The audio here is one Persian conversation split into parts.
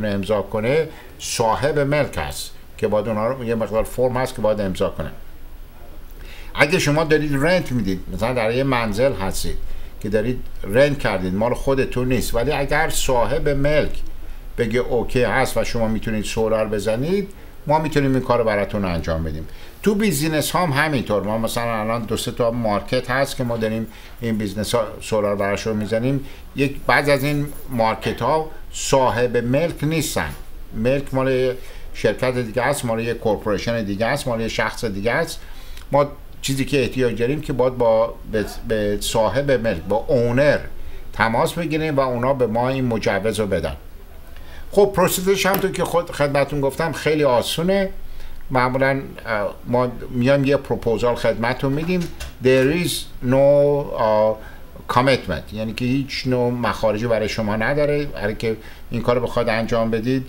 امضا کنه صاحب ملک هست که باید اونها رو، یه مقدار فرم هست که باید امضا کنه. اگه شما دارید رنت میدید، مثلا در یه منزل هستید که دارید رنت کردید، مال خودتون نیست، ولی اگر صاحب ملک بگه اوکی هست و شما میتونید سولار بزنید، ما میتونیم این کار رو براتون انجام بدیم. تو بیزینس ها هم همینطور. ما مثلا الان 2-3 تا مارکت هست که ما داریم این بیزنس ها سولار براشون میزنیم. یک بعض از این مارکت ها صاحب ملک نیستن، ملک مال شرکت دیگه است، مال یک کورپوریشن دیگه است، مال یک شخص دیگه است. ما چیزی که احتیاج داریم که باید به صاحب ملک، با اونر تماس بگیریم و اونا به ما این مجوز رو بدن. خب پروسیجرش هم تو که خدمتون گفتم خیلی آسونه. معمولا ما میایم یه پروپوزال خدمتون میدیم. There is no commitment، یعنی که هیچ نوع مخارجی برای شما نداره برای که این کار رو بخواد انجام بدید.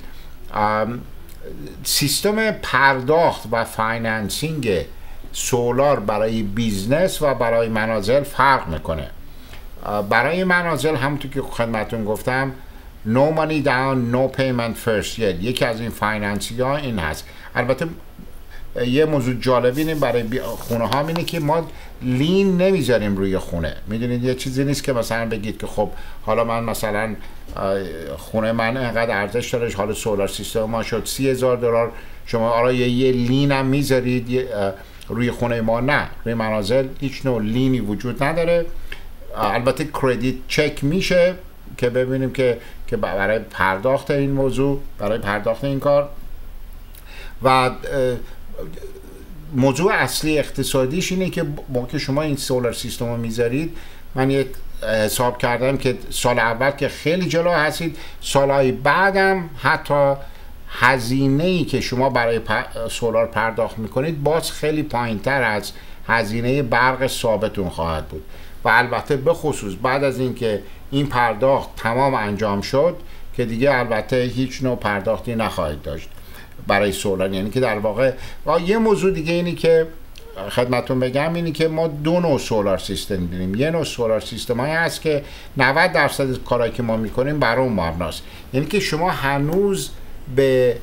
سیستم پرداخت و فایننسینگ سولار برای بیزنس و برای منازل فرق میکنه. برای منازل همونطور که خدمتون گفتم no money down no payment first یکی از این فایننسی ها این هست. البته یه موضوع جالبی اینه برای خونه ها اینه که ما لین نمیذاریم روی خونه. میدونید یه چیزی نیست که مثلا بگید که خب حالا من مثلا خونه من انقدر ارزش داره، حالا سولار سیستم ما شد $30,000، شما آره یه لین هم میذارید روی خونه ما. نه، روی منازل هیچ نوع لینی وجود نداره. البته کردیت چک میشه که ببینیم که برای پرداخت این موضوع، برای پرداخت این کار. و موضوع اصلی اقتصادیش اینه که با که شما این سولار سیستم رو میذارید، من یک حساب کردم که سال اول که خیلی جلو هستید، سالهای بعدم حتی هزینه‌ای که شما برای سولار پرداخت میکنید باز خیلی پایینتر از هزینه برق ثابتون خواهد بود. و البته به خصوص بعد از اینکه این پرداخت تمام انجام شد که دیگه البته هیچ نوع پرداختی نخواهید داشت برای سولار. یعنی که در واقع یه موضوع دیگه اینی که خدمتون بگم اینی که ما دو نوع سولار سیستم داریم. یه نوع سولار سیستم هایی هست که 90% از کارهایی که ما میکنیم بر اون مبناست. یعنی که شما هنوز به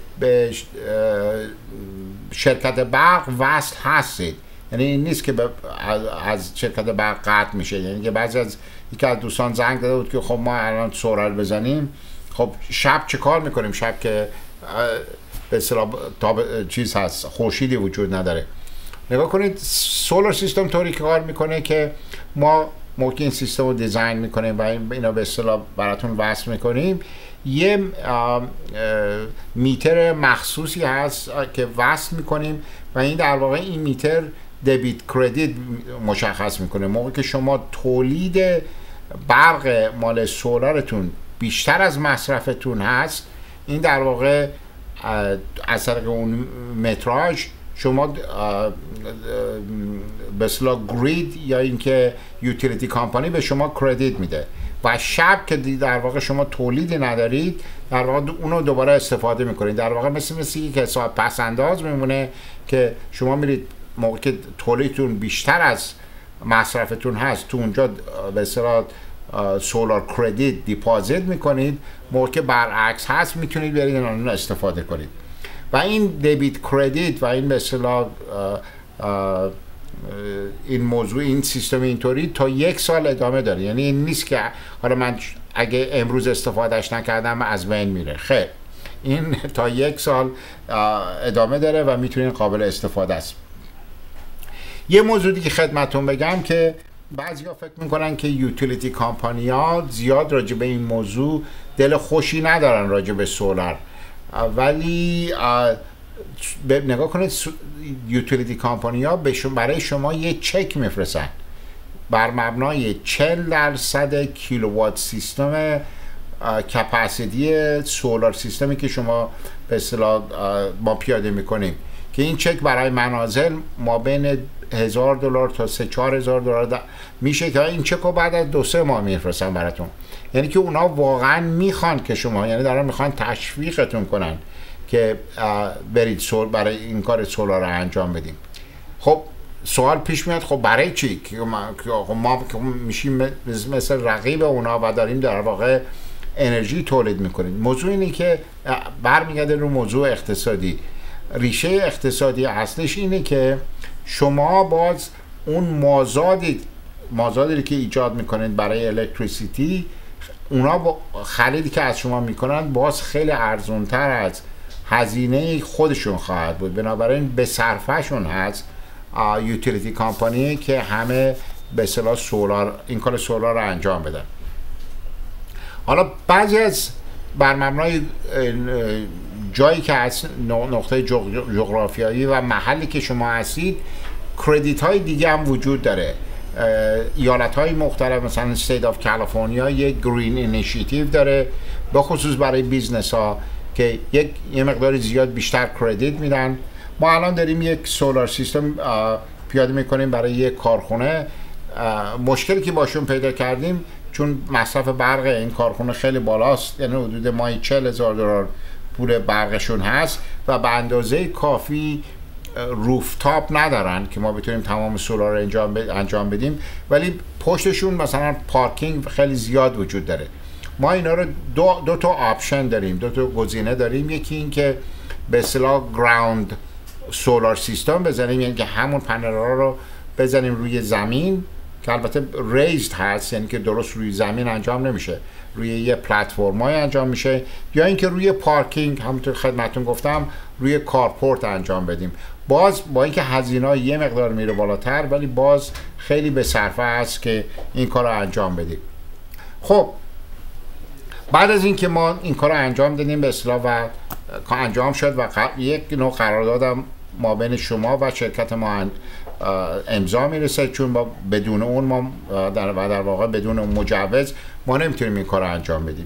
شرکت برق وصل هستید. یعنی این نیست که از شرکت برق قطع میشه. یعنی که بعضی از یکی از دوستان زنگ داده بود که خب ما الان سولار بزنیم، خب شب چه کار میکنیم؟ شب که به اصطلاح چیز هست، خورشیدی وجود نداره. نگاه کنید سولار سیستم طوری کار میکنه که ما موقع این سیستم رو دیزاین میکنیم و اینا به اصطلاح براتون وصل میکنیم، یه میتر مخصوصی هست که وصل میکنیم و این در واقع این میتر دبیت کردیت مشخص میکنه. موقع که شما تولید برق مال سولارتون بیشتر از مصرفتون هست، این در واقع از طریق اون متراژ شما به اصطلاح گرید یا اینکه یوتیلیتی کامپانی به شما کردیت میده و شب که در واقع شما تولیدی ندارید در واقع اونو دوباره استفاده میکنید. در واقع مثل یک حساب پس انداز میمونه که شما میرید موقع که تولیدتون بیشتر از مصرفتون هست تو اونجا به اصطلاح سولار کردیت دیپازیت میکنید، موقع که برعکس هست میتونید برید اون استفاده کنید. و این دبیت کردیت و این به اصطلاح این موضوع، این سیستم اینطوری تا 1 سال ادامه داره. یعنی این نیست که حالا من اگه امروز استفادهش نکردم از بین میره. خیر، این تا 1 سال ادامه داره و میتونین قابل استفاده است. یه موضوعی که خدمتون بگم که بعضیا فکر میکنن که یوتیلیتی کامپانی ها زیاد راجع به این موضوع دل خوشی ندارن راجع به سولار، ولی نگاه کنید یوتیلیتی کامپانی ها برای شما یه چک میفرستن بر مبنای 40% کیلووات سیستم کپاسیتی سولار سیستمی که شما به اصطلاح ما پیاده میکنیم، که این چک برای منازل ما بین $1,000 تا $3,000-4,000 میشه که این چک رو بعد از 2-3 ماه میفرستن براتون. یعنی که اونا واقعا میخوان که شما، یعنی دارن میخوان تشویقتون کنن که برید برای این کار سولار رو انجام بدیم. خب سوال پیش میاد خب برای چی؟ ما میشیم مثل رقیب اونا و داریم در واقع انرژی تولید میکنید. موضوع اینه که برمیگرده رو موضوع اقتصادی. ریشه اقتصادی اصلش اینه که شما باز اون مازادی که ایجاد میکنید برای الکتریسیتی، اونا با خریدی که از شما میکنن باز خیلی ارزونتر از هزینه خودشون خواهد بود. بنابراین به صرفهشون هست یوتیلیتی کامپانی که همه به اصطلاح سولار، این کار سولار رو انجام بدن. حالا بعضی از بر مبنای جایی که از نقطه جغرافیایی و محلی که شما هستید، کردیت های دیگه هم وجود داره. ایالت های مختلف مثلا استیت آف کالیفرنیا یک گرین اینیشیتیو داره به خصوص برای بیزنس ها که یه مقدار زیاد بیشتر کردیت میدن. ما الان داریم یک سولار سیستم پیاده میکنیم برای یک کارخونه. مشکلی که باشون پیدا کردیم چون مصرف برق این کارخونه خیلی بالاست، یعنی حدود ماهی $40,000 پول برقشون هست و به اندازه کافی روفتاپ ندارن که ما بتونیم تمام سولار رو انجام بدیم، ولی پشتشون مثلا پارکینگ خیلی زیاد وجود داره. ما اینا رو دو تا آپشن داریم، دو تا گزینه داریم. یکی این که به اصطلاح گراوند سولار سیستم بزنیم، یعنی که همون پنل‌ها رو بزنیم روی زمین که البته ریزد هست، یعنی که درست روی زمین انجام نمیشه، روی یه پلتفرمای انجام میشه، یا اینکه روی پارکینگ همونطور خدمتتون گفتم روی کارپورت انجام بدیم. باز با اینکه هزینه‌ها یه مقدار میره بالاتر، ولی باز خیلی به صرفه است که این کار رو انجام بدیم. خب بعد از اینکه ما این کار رو انجام دادیم به اصطلاح و انجام شد و یک نوع قراردادم ما بین شما و شرکت ما امضا میرسه، چون با بدون اون ما در واقع بدون اون مجوز ما نمیتونیم این کار رو انجام بدیم.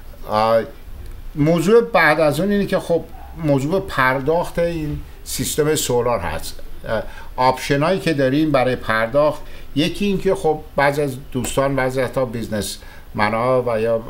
موضوع بعد از اون اینه که خب موضوع پرداخت این سیستم سولار هست. آپشنایی که داریم برای پرداخت، یکی این که خب بعضی از دوستان، بعضی از بیزنس منها و یا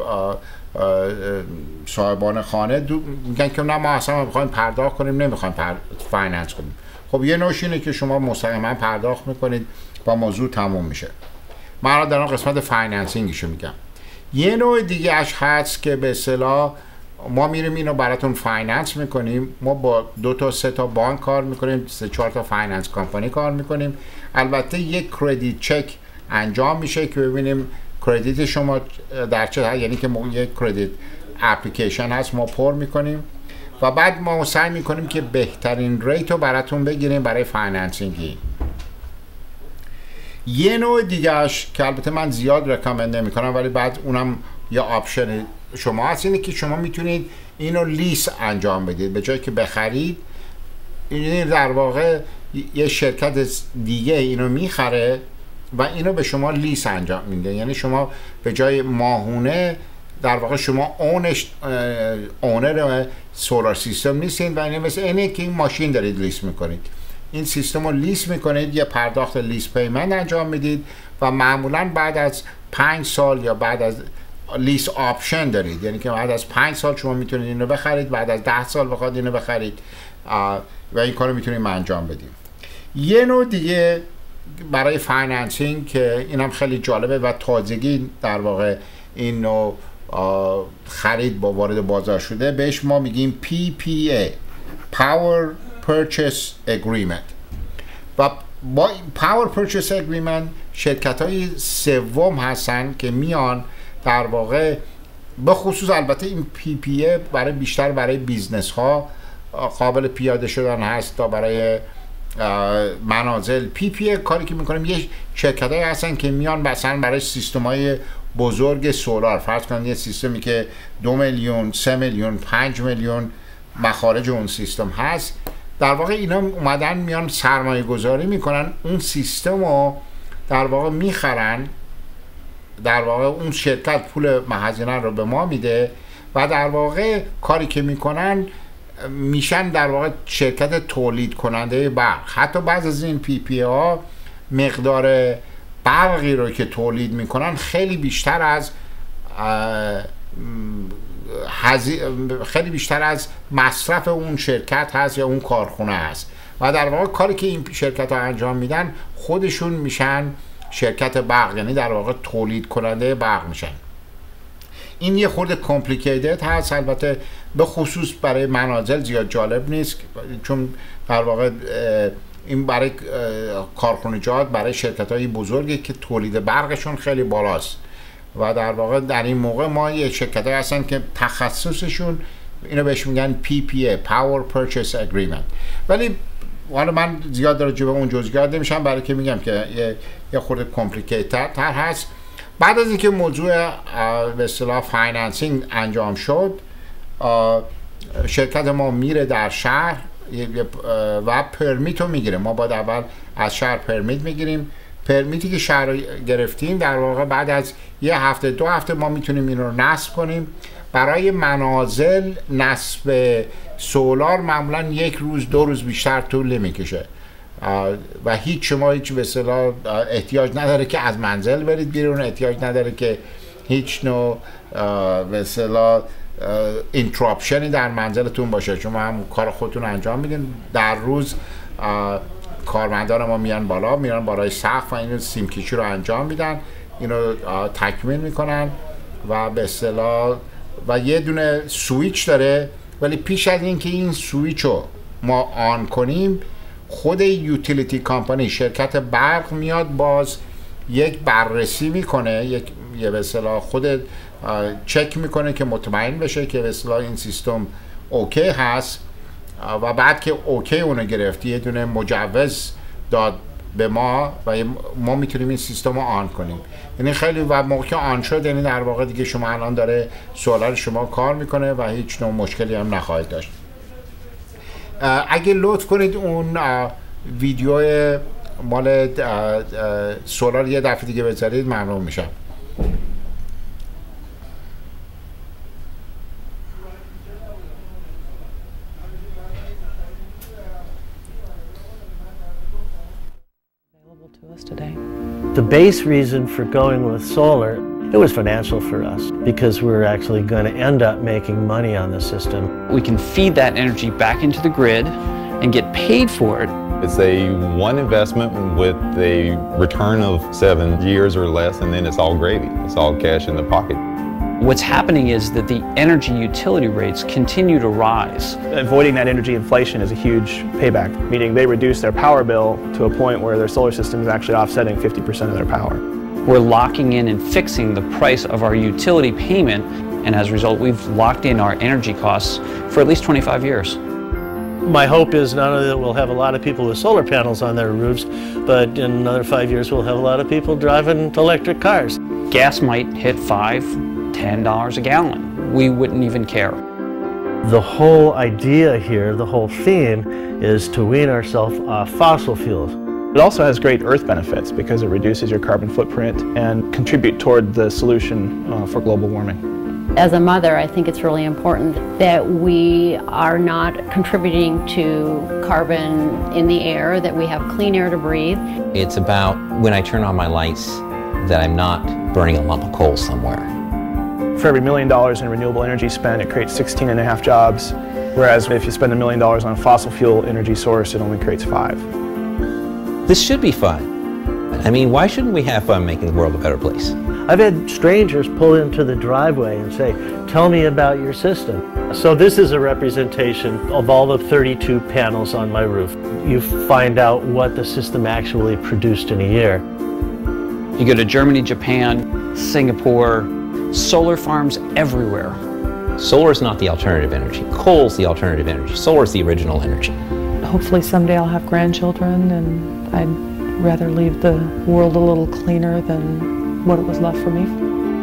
صاحبان خانه میگن که نه ما اصلا میخوایم پرداخت کنیم، نمیخوایم فایننس کنیم. خب یه نوعش اینه که شما مستقیما پرداخت میکنید و موضوع تموم میشه. من در اون قسمت فایننسینگشو میگم. یه نوع دیگه اش هست که به اصطلاح ما میریم اینو براتون فایننس میکنیم. ما با 2 تا 3 تا بانک کار میکنیم، 3-4 تا فایننس کمپانی کار میکنیم. البته یک کردیت چک انجام میشه که ببینیم کردیت شما در چه، یعنی که یک کردیت اپلیکیشن هست ما پر میکنیم و بعد ما سعی میکنیم که بهترین ریت رو براتون بگیریم برای فایننسینگی. یه نوع دیگهش که البته من زیاد رکامند نمیکنم ولی بعد اونم یه آپشن شما هست، اینه که شما میتونید اینو لیس انجام بدید. به جای که بخرید، این در واقع یه شرکت دیگه اینو میخره و اینو به شما لیس انجام میده. یعنی شما به جای ماهونه در واقع شما اونر سولار سیستم نیستین و اینه مثل اینه که این ماشین دارید لیس میکنید. این سیستم رو لیس میکنید، یه پرداخت لیس پیمنت انجام میدید و معمولا بعد از 5 سال یا بعد از لیس آپشن دارید، یعنی که بعد از 5 سال شما میتونید اینو بخرید، بعد از 10 سال بخواد اینو بخرید و این کارو میتونید انجام بدید. یه نوع دیگه برای فایننسینگ که اینم خیلی جالبه و تازگی در واقع این نوع خرید با وارد بازار شده، بهش ما میگیم PPA Power Purchase Agreement. و با Power Purchase Agreement شرکت های سوم هستن که میان در واقع به خصوص البته این PPA برای بیشتر برای بیزنس ها قابل پیاده شدن هست تا برای منازل. PPA کاری که میکنیم یه شرکت های هستن که میان مثلا برای سیستم های بزرگ سولار، فرض کنید یه سیستمی که 2 میلیون 3 میلیون 5 میلیون مخارج اون سیستم هست، در واقع اینا اومدن میان سرمایه گذاری میکنن، اون سیستم رو در واقع میخرن، در واقع اون شرکت پول هزینه رو به ما میده و در واقع کاری که میکنن میشن در واقع شرکت تولید کننده برق. حتی بعض از این پی پی ها مقدار برقی رو که تولید میکنن خیلی بیشتر از مصرف اون شرکت هست یا اون کارخونه هست و در واقع کاری که این شرکت ها انجام میدن خودشون میشن شرکت برق، یعنی در واقع تولید کننده برق میشن. این یه خورده کامپلیکیتد هست، البته به خصوص برای منازل زیاد جالب نیست، چون در واقع این برای کارخانجات، برای شرکت‌های بزرگی که تولید برقشون خیلی بالاست و در واقع در این موقع ما یه شرکت‌هایی هستن که تخصصشون اینو بهش میگن PPA Power Purchase Agreement. ولی حالا من زیاد راجع به اون جزئیات نمیشم، برای که میگم که یه خورده کامپلیکیتد تر هست. بعد از اینکه موضوع به اصطلاح فایننسینگ انجام شد، شرکت ما میره در شهر و پرمیت رو میگیره. ما باید اول از شهر پرمیت میگیریم. پرمیتی که شهر گرفتیم در واقع بعد از یه هفته 2 هفته ما میتونیم این رو نصب کنیم. برای منازل نصب سولار معمولا 1 روز 2 روز بیشتر طول نمیکشه و شما هیچ به اصطلاح احتیاج نداره که از منزل برید بیرون، احتیاج نداره که هیچ نوع به اصطلاح اینتراپشنی در منزلتون باشه، شما هم کار خودتون انجام میدین. در روز کارمندان ما میان بالای سقف و اینو سیمکشی رو انجام میدن، اینو تکمیل میکنن و به اصطلاح و یه دونه سویچ داره. ولی پیش از اینکه این سویچ رو ما آن کنیم، خود یوتیلیتی کامپانی، شرکت برق میاد باز یک بررسی میکنه، یه به اصطلاح خود چک میکنه که مطمئن بشه که به اصطلاح این سیستم اوکی هست و بعد که اوکی اونو گرفتی یه دونه مجوز داد به ما و ما میتونیم این سیستم رو آن کنیم. یعنی خیلی و موقع که آن شد یعنی در واقع دیگه شما الان داره سولار شما کار میکنه و هیچ نوع مشکلی هم نخواهید داشت. اگه لطف کنید اون ویدیو مال سولار یه دفعه دیگه بذارید ممنون میشم. The base reason for going with solar, it was financial for us because we were actually going to end up making money on the system. We can feed that energy back into the grid and get paid for it. It's a one investment with a return of 7 years or less, and then it's all gravy. It's all cash in the pocket. What's happening is that the energy utility rates continue to rise. Avoiding that energy inflation is a huge payback, meaning they reduce their power bill to a point where their solar system is actually offsetting 50% of their power. We're locking in and fixing the price of our utility payment, and as a result, we've locked in our energy costs for at least 25 years. My hope is not only that we'll have a lot of people with solar panels on their roofs, but in another 5 years we'll have a lot of people driving electric cars. Gas might hit $5–10 a gallon. We wouldn't even care. The whole idea here, the whole theme, is to wean ourselves off fossil fuels. It also has great earth benefits because it reduces your carbon footprint and contribute toward the solution for global warming. As a mother, I think it's really important that we are not contributing to carbon in the air, that we have clean air to breathe. It's about when I turn on my lights that I'm not burning a lump of coal somewhere. For every $1 million in renewable energy spent, it creates 16.5 jobs, whereas if you spend $1 million on a fossil fuel energy source, it only creates 5. This should be fun. I mean, why shouldn't we have fun making the world a better place? I've had strangers pull into the driveway and say, "Tell me about your system." So this is a representation of all the 32 panels on my roof. You find out what the system actually produced in a year. You go to Germany, Japan, Singapore, solar farms everywhere. Solar is not the alternative energy. Coal is the alternative energy. Solar is the original energy. Hopefully someday I'll have grandchildren, and I'd rather leave the world a little cleaner than what it was left for me.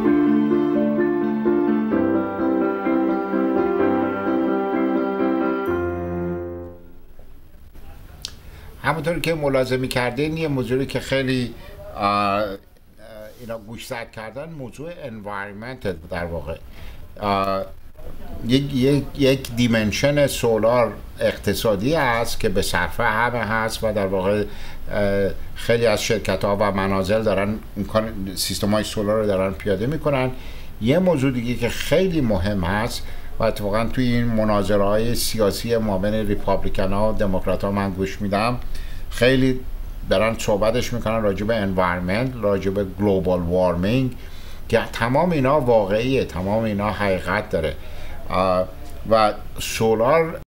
همونطور که ملاحظه کردین یه موضوعی که خیلی اینا گوش زد کردن موضوع environment در واقع یک دیمنشن سولار اقتصادی هست که به صرفه همه هست و در واقع خیلی از شرکت ها و منازل دارن سیستم های سولار رو دارن پیاده میکنن. یه موضوع دیگه که خیلی مهم هست و اتفاقا توی این مناظره های سیاسی ما بین ریپابلیکن ها و دموکرات ها من گوش میدم، خیلی دارن صحبتش میکنن راجع به environment، راجع به global warming تمام اینا واقعیه، تمام اینا حقیقت داره و سولار